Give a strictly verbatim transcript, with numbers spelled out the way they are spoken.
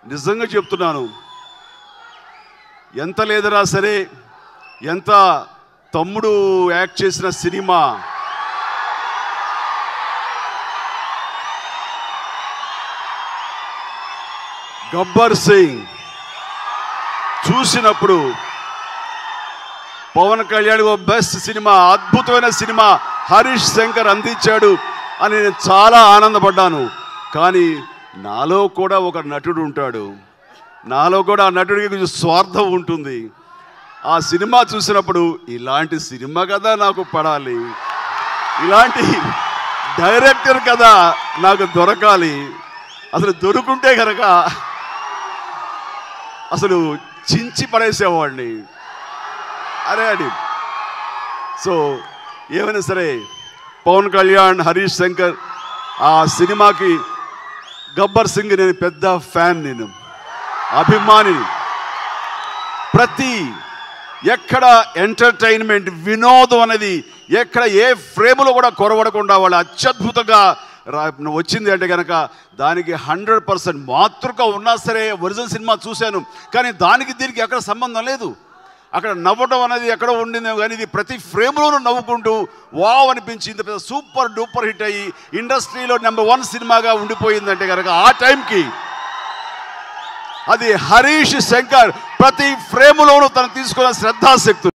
నిజంగా చెప్తున్నాను, ఎంత లేదరా సరే, ఎంత తమ్ముడు యాక్ట్ చేసిన సినిమా గబ్బర్ సింగ్ చూసినప్పుడు పవన్ కళ్యాణ్ ఓ బెస్ట్ సినిమా, అద్భుతమైన సినిమా హరీష్ శంకర్ అందించాడు అని నేను చాలా ఆనందపడ్డాను. కానీ నాలో కూడా ఒక నటుడు ఉంటాడు, నాలో కూడా ఆ నటుడికి కొంచెం స్వార్థం ఉంటుంది. ఆ సినిమా చూసినప్పుడు ఇలాంటి సినిమా కదా నాకు పడాలి, ఇలాంటి డైరెక్టర్ కదా నాకు దొరకాలి, అసలు దొరుకుంటే కనుక అసలు చించి పడేసేవాడిని అరే అని. సో ఏమైనా సరే పవన్ కళ్యాణ్, హరీష్ శంకర్ ఆ సినిమాకి, గబ్బర్ సింగ్ నేను పెద్ద ఫ్యాన్, నేను అభిమానిని. ప్రతి ఎక్కడ ఎంటర్టైన్మెంట్, వినోదం అనేది ఎక్కడ ఏ ఫ్రేములో కూడా కొరవడకుండా వాళ్ళు అత్యద్భుతంగా వచ్చింది అంటే కనుక దానికి హండ్రెడ్ పర్సెంట్ మాతృక ఉన్నా సరే ఒరిజినల్ సినిమా చూశాను, కానీ దానికి దీనికి ఎక్కడ సంబంధం లేదు. అక్కడ నవ్వడం అనేది ఎక్కడ ఉండిందేమో కానీ ఇది ప్రతి ఫ్రేమ్లోనూ నవ్వుకుంటూ వావ్ అనిపించింది, పెద్ద సూపర్ డూపర్ హిట్ అయ్యి ఇండస్ట్రీలో నెంబర్ వన్ సినిమాగా ఉండిపోయిందంటే కనుక ఆ టైంకి అది హరీష్ శంకర్ ప్రతి ఫ్రేములోనూ తను తీసుకున్న శ్రద్ధాశక్తులు.